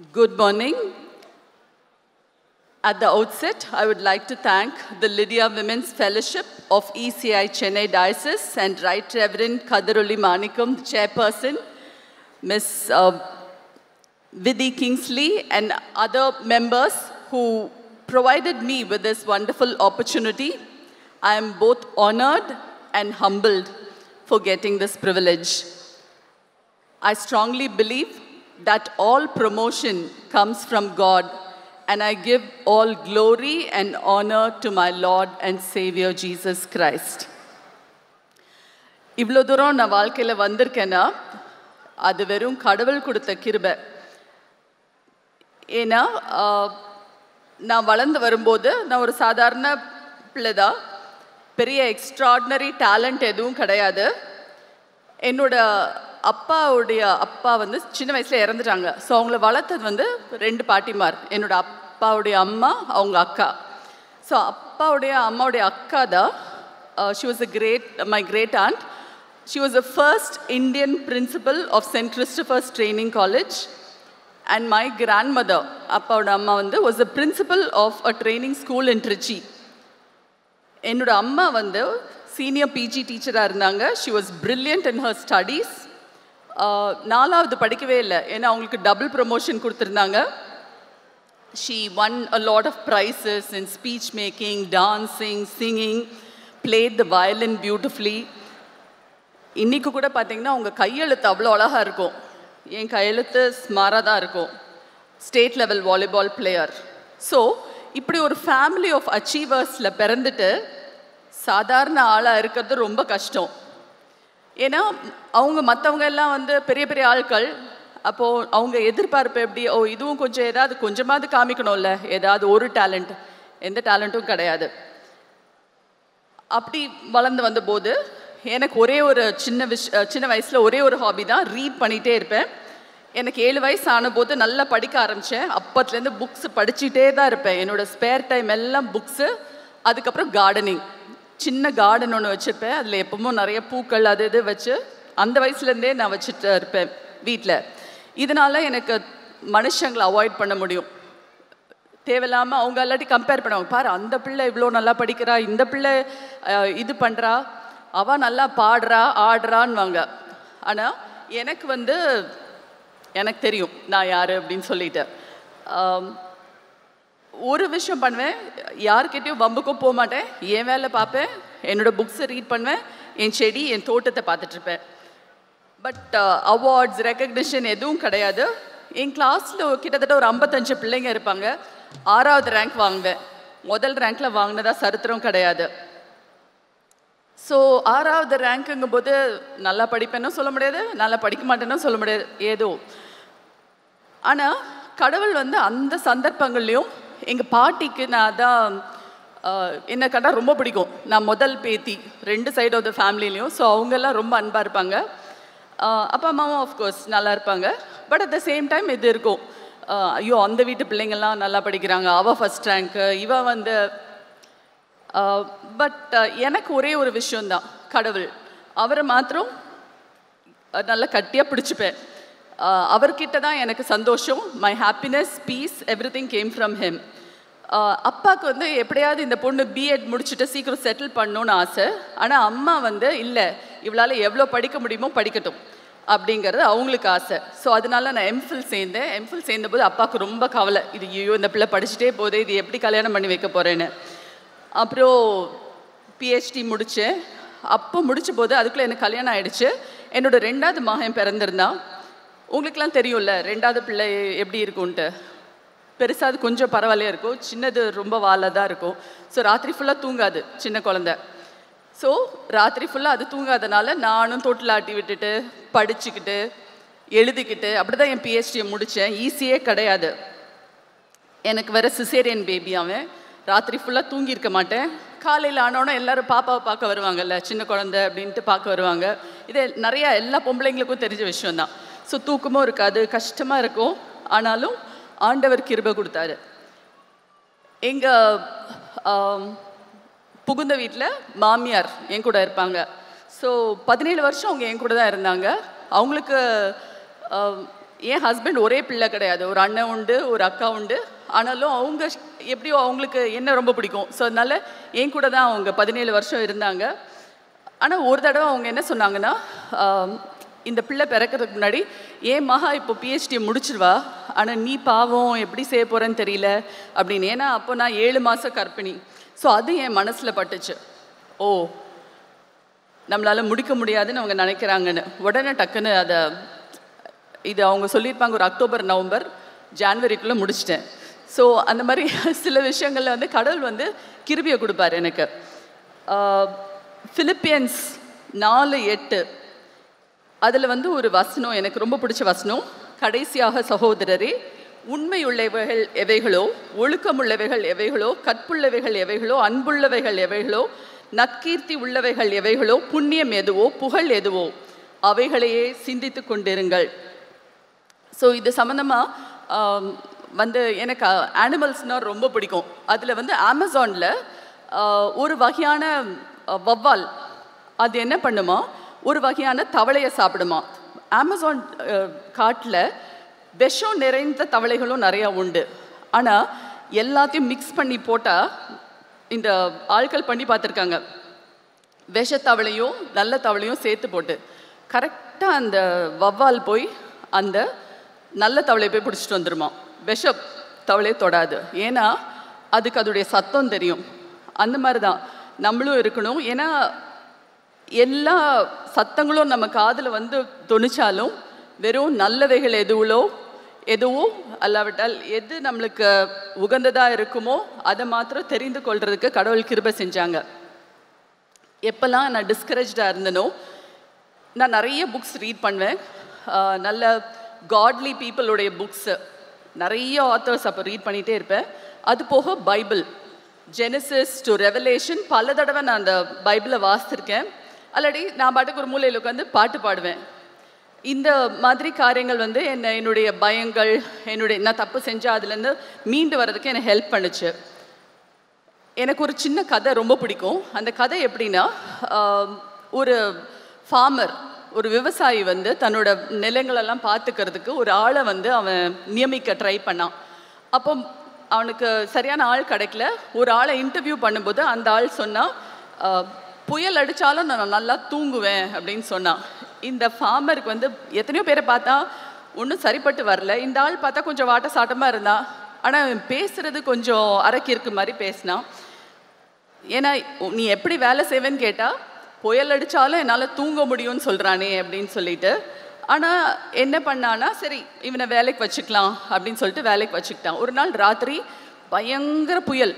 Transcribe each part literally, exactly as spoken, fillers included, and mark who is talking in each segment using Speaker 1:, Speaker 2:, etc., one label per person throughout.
Speaker 1: Good morning. At the outset, I would like to thank the Lydia Women's Fellowship of E C I Chennai Diocese and Right Reverend Kadaruli Manikam, the chairperson, Miss Uh, Vidhi Kingsley, and other members who provided me with this wonderful opportunity. I am both honored and humbled for getting this privilege. I strongly believe that all promotion comes from God, and I give all glory and honor to my Lord and Savior Jesus Christ. இவ்வளோ தூரம் நான் வாழ்க்கையில் வந்திருக்கேன்னா அது வெறும் கடவுள் கொடுத்த கிருபை. ஏன்னா நான் வளர்ந்து வரும்போது நான் ஒரு சாதாரண பிள்ளை தான், பெரிய எக்ஸ்ட்ராடினரி டேலண்ட் எதுவும் கிடையாது. என்னோட அப்பாவுடைய அப்பா வந்து சின்ன வயசில் இறந்துட்டாங்க. ஸோ அவங்கள வளர்த்தது வந்து ரெண்டு பாட்டிமார், என்னோட அப்பாவுடைய அம்மா, அவங்க அக்கா. ஸோ அப்பாவுடைய அம்மாவுடைய அக்கா தான் she was a great my great aunt. She was the first Indian principal of saint Christopher's training college. And my grand mother, அப்பாவோட அம்மா வந்து was the principal of a training school in Trichy. என்னோட அம்மா வந்து சீனியர் பிஜி டீச்சராக இருந்தாங்க. She was brilliant in her studies. நாலாவது படிக்கவே இல்லை, ஏன்னா அவங்களுக்கு டபுள் ப்ரமோஷன் கொடுத்துருந்தாங்க. She won a lot of prizes in speech making, dancing, singing, plate the violin beautifully. இன்றைக்கு கூட பார்த்தீங்கன்னா அவங்க கையெழுத்து அவ்வளோ அழகாக இருக்கும். என் கையெழுத்து ஸ்மாராக தான் இருக்கும். State level volleyball player. So இப்படி ஒரு ஃபேமிலி ஆஃப் அச்சீவர்ஸில் பிறந்துட்டு சாதாரண ஆளாக இருக்கிறது ரொம்ப கஷ்டம். ஏன்னா அவங்க மற்றவங்க எல்லாம் வந்து பெரிய பெரிய ஆட்கள். அப்போது அவங்க எதிர்பார்ப்பு எப்படி, ஓ இதுவும் கொஞ்சம் ஏதாவது கொஞ்சமாவது காமிக்கணும்ல, ஏதாவது ஒரு டேலண்ட். எந்த டேலண்ட்டும் கிடையாது. அப்படி வளர்ந்து வந்தபோது எனக்கு ஒரே ஒரு சின்ன விஷ் சின்ன வயசில் ஒரே ஒரு ஹாபி தான், ரீட் பண்ணிகிட்டே இருப்பேன். எனக்கு ஏழு வயசு ஆனபோது நல்லா படிக்க ஆரம்பித்தேன். அப்பத்துலேருந்து புக்ஸு படிச்சுட்டே தான் இருப்பேன். என்னோடய ஸ்பேர் டைம் எல்லாம் புக்ஸு. அதுக்கப்புறம் கார்டனிங், சின்ன கார்டன் ஒன்று வச்சுருப்பேன். அதில் எப்பவும் நிறைய பூக்கள் அது இது வச்சு அந்த வயசுலேருந்தே நான் வச்சுட்டு இருப்பேன் வீட்டில். இதனால் எனக்கு மனுஷங்களை அவாய்ட் பண்ண முடியும். தேவையில்லாமல் அவங்க எல்லாட்டி கம்பேர் பண்ணுவாங்க, பாரு அந்த பிள்ளை இவ்வளோ நல்லா படிக்கிறா, இந்த பிள்ளை இது பண்ணுறா, அவள் நல்லா பாடுறா ஆடுறான்வாங்க. ஆனால் எனக்கு வந்து எனக்கு தெரியும் நான் யார் அப்படின்னு சொல்லிட்டு ஒரு விஷயம் பண்ணுவேன். யார்கிட்டையும் வம்புக்கும் போக மாட்டேன். என் வேலை பார்ப்பேன், என்னோடய புக்ஸை ரீட் பண்ணுவேன், என் செடி என் தோட்டத்தை பார்த்துட்ருப்பேன். பட் அவார்ட்ஸ் ரெக்கக்னிஷன் எதுவும் கிடையாது. என் கிளாஸில் கிட்டத்தட்ட ஒரு ஐம்பத்தஞ்சு பிள்ளைங்க இருப்பாங்க. ஆறாவது ரேங்க் வாங்குவேன். முதல் ரேங்க்கில் வாங்கினதா சரித்திரம் கிடையாது. ஸோ ஆறாவது ரேங்க்குங்கும் போது நல்லா படிப்பேன்னு சொல்ல முடியாது, நல்லா படிக்க மாட்டேன்னு சொல்ல முடியாது, ஏதோ. ஆனால் கடவுள் வந்து அந்த சந்தர்ப்பங்கள்லேயும் எங்கள் பாட்டிக்கு நான் தான் என்ன கண்டால் ரொம்ப பிடிக்கும். நான் முதல் பேத்தி ரெண்டு சைடு ஆஃப் த ஃபேமிலிலையும். ஸோ அவங்கெல்லாம் ரொம்ப அன்பாக இருப்பாங்க. அப்பா அம்மாவும் ஆஃப்கோர்ஸ் நல்லா இருப்பாங்க. But at the same time இது இருக்கும், ஐயோ அந்த வீட்டு பிள்ளைங்கள்லாம் நல்லா படிக்கிறாங்க, அவள் ஃபஸ்ட் ரேங்க்கு, இவன் வந்து. பட் எனக்கு ஒரே ஒரு விஷயந்தான், கடவுள் அவரை மாத்திரம் நல்லா கட்டியாக பிடிச்சிப்பேன். அவர்கிட்ட தான் எனக்கு சந்தோஷம். My happiness, peace, every thing came from him. அப்பாவுக்கு வந்து எப்படியாவது இந்த பொண்ணு பிஎட் முடிச்சுட்டு சீக்கிரம் செட்டில் பண்ணணுன்னு ஆசை. ஆனால் அம்மா வந்து இல்லை, இவளால் எவ்வளோ படிக்க முடியுமோ படிக்கட்டும் அப்படிங்கிறது அவங்களுக்கு ஆசை. ஸோ அதனால நான் எம்ஃபில் சேர்ந்தேன். எம்ஃபில் சேர்ந்தபோது அப்பாவுக்கு ரொம்ப கவலை, இது ஐயோ இந்த பிள்ளை படிச்சுட்டே போதே, இது எப்படி கல்யாணம் பண்ணி வைக்க போகிறேன்னு. அப்புறம் பிஹெச்டி முடித்தேன். அப்போ முடித்த போது அதுக்குள்ளே எனக்கு கல்யாணம் ஆகிடுச்சு. என்னோடய ரெண்டாவது மகன் பிறந்திருந்தான். உங்களுக்கெல்லாம் தெரியும்ல ரெண்டாவது பிள்ளை எப்படி இருக்கும்ன்ட்டு. பெருசாக அது கொஞ்சம் பரவாயில்லையா இருக்கும், சின்னது ரொம்ப வாழை தான் இருக்கும். ஸோ ராத்திரி ஃபுல்லாக தூங்காது சின்ன குழந்தை. ஸோ ராத்திரி ஃபுல்லாக அது தூங்காதனால நானும் தொட்டில் ஆட்டி விட்டுட்டு படிச்சுக்கிட்டு எழுதிக்கிட்டு அப்படி தான் என் பிஹெச்டியை முடித்தேன். ஈஸியே கிடையாது. எனக்கு வேறு சிசேரியன் பேபி. அவன் ராத்திரி ஃபுல்லாக தூங்கியிருக்க மாட்டேன். காலையில் ஆனோன்னா எல்லோரும் பாப்பாவை பார்க்க வருவாங்கல்ல, சின்ன குழந்தை அப்படின்ட்டு பார்க்க வருவாங்க. இது நிறையா எல்லா பொம்பளைங்களுக்கும் தெரிஞ்ச விஷயந்தான். ஸோ தூக்கமும் இருக்காது, கஷ்டமாக இருக்கும். ஆனாலும் ஆண்டவர் கிருபை கொடுத்தாரு. எங்கள் புகுந்த வீட்டில் மாமியார் என் கூட இருப்பாங்க. ஸோ பதினேழு வருஷம் அவங்க என் கூட தான் இருந்தாங்க. அவங்களுக்கு என் ஹஸ்பண்ட் ஒரே பிள்ளை கிடையாது, ஒரு அண்ணன் உண்டு, ஒரு அக்கா உண்டு. ஆனாலும் அவங்க எப்படியோ அவங்களுக்கு என்ன ரொம்ப பிடிக்கும். ஸோ அதனால் என் கூட தான் அவங்க பதினேழு வருஷம் இருந்தாங்க. ஆனால் ஒரு தடவை அவங்க என்ன சொன்னாங்கன்னா, இந்த பிள்ளை பிறக்கிறதுக்கு முன்னாடி ஏன் மகா இப்போ பிஹெச்டி முடிச்சிருவா, ஆனால் நீ பாவம் எப்படி செய்ய போகிறேன்னு தெரியல அப்படின்னு. ஏன்னா அப்போ நான் ஏழு மாதம் கர்ப்பிணி. ஸோ அது என் மனசில் பட்டுச்சு. ஓ, நம்மளால் முடிக்க முடியாதுன்னு அவங்க நினைக்கிறாங்கன்னு. உடனே டக்குன்னு அதை இது அவங்க சொல்லியிருப்பாங்க ஒரு அக்டோபர் நவம்பர் ஜான்வரிக்குள்ளே முடிச்சிட்டேன். ஸோ அந்த மாதிரி சில விஷயங்களில் வந்து கடவுள் வந்து கிருபையை கொடுப்பார் எனக்கு. பிலிப்பியன்ஸ் நாலு எட்டு அதில் வந்து ஒரு வசனம் எனக்கு ரொம்ப பிடிச்ச வசனம். கடைசியாக சகோதரரே, உண்மையுள்ளவைகள் எவைகளோ, ஒழுக்கமுள்ளவைகள் எவைகளோ, கற்புள்ளவைகள் எவைகளோ, அன்புள்ளவைகள் எவைகளோ, நற்கீர்த்தி உள்ளவைகள் எவைகளோ, புண்ணியம் எதுவோ, புகழ் எதுவோ, அவைகளையே சிந்தித்து கொண்டிருங்கள். ஸோ இது சம்மந்தமாக வந்து எனக்கு அனிமல்ஸ்னால் ரொம்ப பிடிக்கும். அதில் வந்து அமேசானில் ஒரு வகையான வவ்வால் அது என்ன பண்ணுமா, ஒரு வகையான தவளையை சாப்பிடுமா. அமேசான் காட்டில் விஷம் நிறைந்த தவளைகளும் நிறையா உண்டு. ஆனால் எல்லாத்தையும் மிக்ஸ் பண்ணி போட்டால், இந்த ஆட்கள் பண்ணி பார்த்துருக்காங்க, விஷத்தவளையும் நல்ல தவளையும் சேர்த்து போட்டு கரெக்டாக அந்த வவ்வால் போய் அந்த நல்ல தவளையை போய் பிடிச்சிட்டு வந்துடுமா. விஷ தவளையை தொடாது. ஏன்னா அதுக்கு அதோடைய சத்தம் தெரியும். அந்த மாதிரி தான் நம்மளும் இருக்கணும். ஏன்னா எல்லா சத்தங்களும் நம்ம காதில் வந்து தொனிச்சாலும் வெறும் நல்லவைகள் எதுவோ எதுவோ அல்லாவிட்டால் எது நம்மளுக்கு உகந்ததாக இருக்குமோ அதை மாத்திரம் தெரிந்து கொள்றதுக்கு கடவுள் கிருபை செஞ்சாங்க. எப்போல்லாம் நான் டிஸ்கரேஜாக இருந்தனோ நான் நிறைய புக்ஸ் ரீட் பண்ணுவேன். நல்ல காட்லி பீப்புளுடைய புக்ஸு நிறைய ஆத்தர்ஸ் அப்போ ரீட் பண்ணிகிட்டே இருப்பேன். அது போக பைபிள், ஜெனசிஸ் டு ரெவலேஷன் பல தடவை நான் அந்த பைபிளை வாசித்திருக்கேன். அல்லாடி நான் பாட்டுக்கு ஒரு மூலையில் உட்காந்து பாட்டு பாடுவேன். இந்த மாதிரி காரியங்கள் வந்து என்னை என்னுடைய பயங்கள், என்னுடைய நான் தப்பு செஞ்சால் அதுலேருந்து மீண்டு வர்றதுக்கு என்னை ஹெல்ப் பண்ணுச்சு. எனக்கு ஒரு சின்ன கதை ரொம்ப பிடிக்கும். அந்த கதை எப்படின்னா, ஒரு ஃபார்மர், ஒரு விவசாயி வந்து தன்னோட நிலங்களெல்லாம் பார்த்துக்கிறதுக்கு ஒரு ஆளை வந்து அவன் நியமிக்க ட்ரை பண்ணான். அப்போ அவனுக்கு சரியான ஆள் கிடைக்கல. ஒரு ஆளை இன்டர்வியூ பண்ணும்போது அந்த ஆள் சொன்னால், புயல் அடித்தாலும் நான் நல்லா தூங்குவேன் அப்படின்னு சொன்னான். இந்த ஃபார்மருக்கு வந்து எத்தனையோ பேரை பார்த்தா ஒன்றும் சரிப்பட்டு வரல. இந்த ஆள் பார்த்தா கொஞ்சம் வாட்ட சாட்டமாக இருந்தான். ஆனால் பேசுகிறது கொஞ்சம் அரக்கி இருக்கு மாதிரி பேசினான். ஏன்னா நீ எப்படி வேலை செய்வேன்னு கேட்டால், புயல் அடித்தாலும் என்னால் தூங்க முடியும்னு சொல்கிறானே அப்படின்னு சொல்லிட்டு. ஆனால் என்ன பண்ணான்னா, சரி இவனை வேலைக்கு வச்சுக்கலாம் அப்படின்னு சொல்லிட்டு வேலைக்கு வச்சுக்கிட்டான். ஒரு நாள் ராத்திரி பயங்கர புயல்,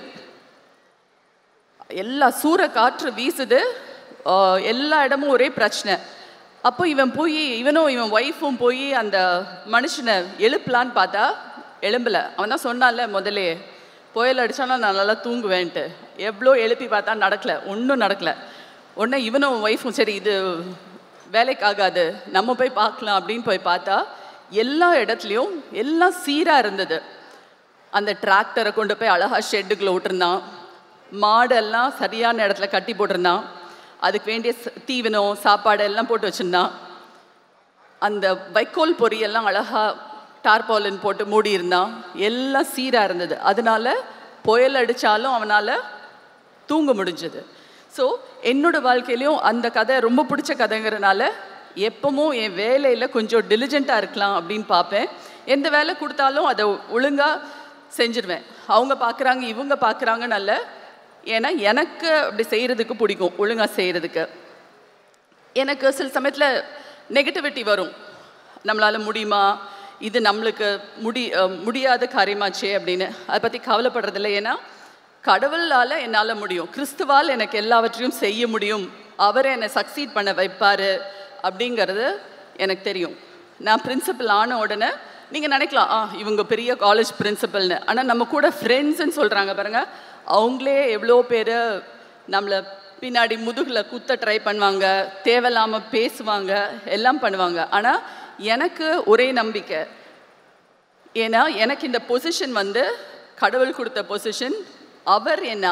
Speaker 1: எல்லா சூற காற்று வீசுது, எல்லா இடமும் ஒரே பிரச்சனை. அப்போ இவன் போய் இவனும் இவன் ஒய்ஃபும் போய் அந்த மனுஷனை எழுப்பலான்னு பார்த்தா எழும்பலை. அவன் தான் சொன்னான்ல முதலே, புயல் அடித்தாலும் நான் நல்லா தூங்குவேன்ட்டு. எவ்வளோ எழுப்பி பார்த்தா நடக்கலை, ஒன்றும் நடக்கலை. உடனே இவனும் ஒய்ஃபும் சரி இது வேலைக்கு ஆகாது, நம்ம போய் பார்க்கலாம் அப்படின்னு போய் பார்த்தா எல்லா இடத்துலையும் எல்லாம் சீராக இருந்தது. அந்த டிராக்டரை கொண்டு போய் அழகாக ஷெட்டுக்குள்ளே விட்டுருந்தான். மாடெல்லாம் சரியான இடத்துல கட்டி போட்டிருந்தான். அதுக்கு வேண்டிய தீவனம் சாப்பாடு எல்லாம் போட்டு வச்சுருந்தான். அந்த வைக்கோல் பொரியெல்லாம் அழகாக டார்பாலின் போட்டு மூடி இருந்தான். எல்லாம் சீராக இருந்தது. அதனால புயல் அடித்தாலும் அவனால் தூங்க முடிஞ்சது. ஸோ என்னோட வாழ்க்கையிலையும் அந்த கதை ரொம்ப பிடிச்ச கதைங்கிறனால எப்பவும் என் வேலையில் கொஞ்சம் டிலிஜெண்ட்டாக இருக்கலாம் அப்படின்னு பார்ப்பேன். எந்த வேலை கொடுத்தாலும் அதை ஒழுங்காக செஞ்சிடுவேன். அவங்க பார்க்குறாங்க இவங்க பார்க்குறாங்கன்னு அல்ல, ஏன்னா எனக்கு அப்படி செய்கிறதுக்கு பிடிக்கும், ஒழுங்காக செய்கிறதுக்கு. எனக்கு சில சமயத்தில் நெகட்டிவிட்டி வரும். நம்மளால் முடியுமா, இது நம்மளுக்கு முடி முடியாத காரியமாச்சே அப்படின்னு. அதை பற்றி கவலைப்படுறதில்லை. ஏன்னா கடவுளால் என்னால் முடியும், கிறிஸ்துவால் எனக்கு எல்லாவற்றையும் செய்ய முடியும், அவர் என்னை சக்சீட் பண்ண வைப்பார் அப்படிங்கிறது எனக்கு தெரியும். நான் பிரின்சிபல் ஆன உடனே நீங்கள் நினைக்கலாம், ஆ இவங்க பெரிய காலேஜ் பிரின்சிபல்னு. ஆனால் நம்ம கூட ஃப்ரெண்ட்ஸுன்னு சொல்கிறாங்க பாருங்கள், அவங்களே எவ்வளோ பேர் நம்மளை பின்னாடி முதுகில் குத்த ட்ரை பண்ணுவாங்க, தேவையில்லாமல் பேசுவாங்க, எல்லாம் பண்ணுவாங்க. ஆனால் எனக்கு ஒரே நம்பிக்கை, ஏன்னா எனக்கு இந்த பொசிஷன் வந்து கடவுள் கொடுத்த பொசிஷன். அவர் என்னை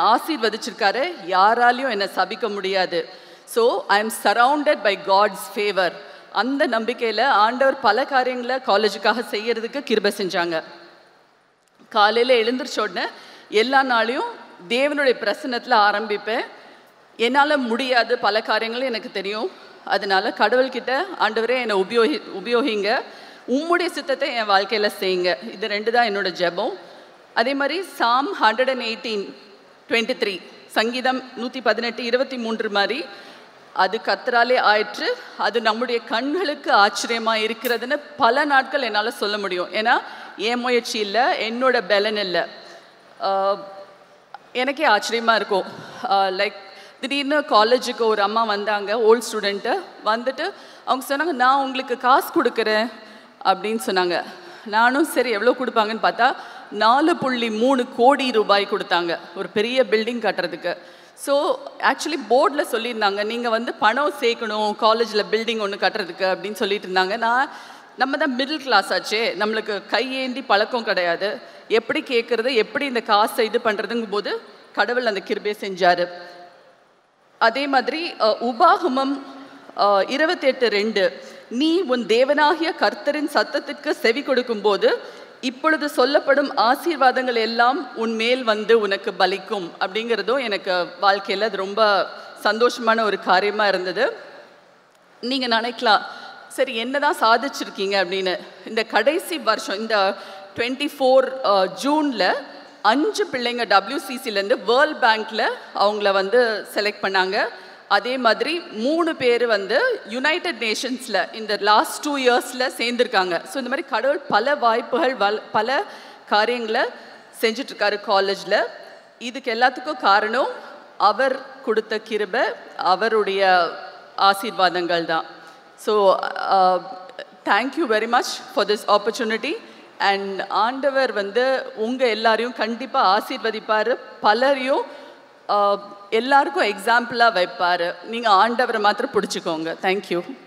Speaker 1: ஆசீர்வதிச்சிருக்காரு, யாராலையும் என்னை சபிக்க முடியாது. So I am surrounded by God's favour அந்த நம்பிக்கையில் ஆண்டவர் பல காரியங்களை காலேஜுக்காக செய்யறதுக்கு கிருபை செஞ்சாங்க. காலையில் எழுந்திரிச்ச உடனே எல்லா நாளையும் தேவனுடைய பிரசன்னத்தில் ஆரம்பிப்பேன். என்னால் முடியாது பல காரியங்களும் எனக்கு தெரியும். அதனால கடவுள்கிட்ட ஆண்டவரே என்னை உபயோகி உபயோகிங்க உம்முடைய சித்தத்தை என் வாழ்க்கையில் செய்யுங்க. இது ரெண்டு தான் என்னோட ஜெபம். அதே மாதிரி psalm hundred and eighteen twenty three சங்கீதம் நூற்றி பதினெட்டு இருபத்தி மூன்று மாதிரி அது கர்த்தராலே ஆயிற்று, அது நம்முடைய கண்களுக்கு ஆச்சரியமாக இருக்கிறதுன்னு பல நாட்கள் என்னால் சொல்ல முடியும். ஏன்னா என் முயற்சி இல்லை, என்னோட பலன் இல்லை. எனக்கே ஆச்சரியமாக இருக்கும். லைக் திடீர்னு காலேஜுக்கு ஒரு அம்மா வந்தாங்க, ஓல்ட் ஸ்டூடெண்ட்டு வந்துட்டு அவங்க சொன்னாங்க நான் உங்களுக்கு காசு கொடுக்குறேன் அப்படின்னு சொன்னாங்க. நானும் சரி எவ்வளோ கொடுப்பாங்கன்னு பார்த்தா நாலு புள்ளி மூணு கோடி ரூபாய் கொடுத்தாங்க ஒரு பெரிய பில்டிங் கட்டுறதுக்கு. ஸோ ஆக்சுவலி போர்டில் சொல்லியிருந்தாங்க நீங்கள் வந்து பணம் சேர்க்கணும் காலேஜில் பில்டிங் ஒன்று கட்டுறதுக்கு அப்படின்னு சொல்லிட்டு இருந்தாங்க. நான் நம்ம தான் மிடில் கிளாஸ் ஆச்சே, நம்மளுக்கு கையேந்தி பழக்கம் கிடையாது, எப்படி கேட்குறது எப்படி இந்த காசை இது பண்ணுறதுங்கும் போது கடவுள் அந்த கிருபையை செஞ்சார். அதே மாதிரி உபாகமம் இருபத்தி எட்டு ரெண்டு நீ உன் தேவனாகிய கர்த்தரின் சத்தத்திற்கு செவி கொடுக்கும் போது இப்பொழுது சொல்லப்படும் ஆசீர்வாதங்கள் எல்லாம் உன் மேல் வந்து உனக்கு பலிக்கும் அப்படிங்கிறதும் எனக்கு வாழ்க்கையில் அது ரொம்ப சந்தோஷமான ஒரு காரியமாக இருந்தது. நீங்கள் நினைக்கலாம் சரி என்னதான் சாதிச்சிருக்கீங்க அப்படின்னு. இந்த கடைசி வருஷம் இந்த டுவெண்ட்டி ஃபோர் ஜூனில் அஞ்சு பிள்ளைங்க டபிள்யூசிசிலேருந்து வேர்ல்ட் பேங்க்கில் அவங்கள வந்து செலக்ட் பண்ணாங்க. அதே மாதிரி மூணு பேர் வந்து யுனைடெட் நேஷன்ஸில் இந்த லாஸ்ட் டூ இயர்ஸில் சேர்ந்துருக்காங்க. ஸோ இந்த மாதிரி கடவுள் பல வாய்ப்புகள் வல் பல காரியங்களை செஞ்சிட்ருக்காரு காலேஜில். இதுக்கு எல்லாத்துக்கும் காரணம் அவர் கொடுத்த கிருபை, அவருடைய ஆசீர்வாதங்கள் தான். So thank you very much for this opportunity. And ஆண்டவர் வந்து உங்கள் எல்லாரையும் கண்டிப்பாக ஆசீர்வதிப்பார், பலரையும் எல்லாருக்கும் எக்ஸாம்பிளாக வைப்பார். நீங்கள் ஆண்டவரை மாத்திரம் பிடிச்சிக்கோங்க. தேங்க்யூ.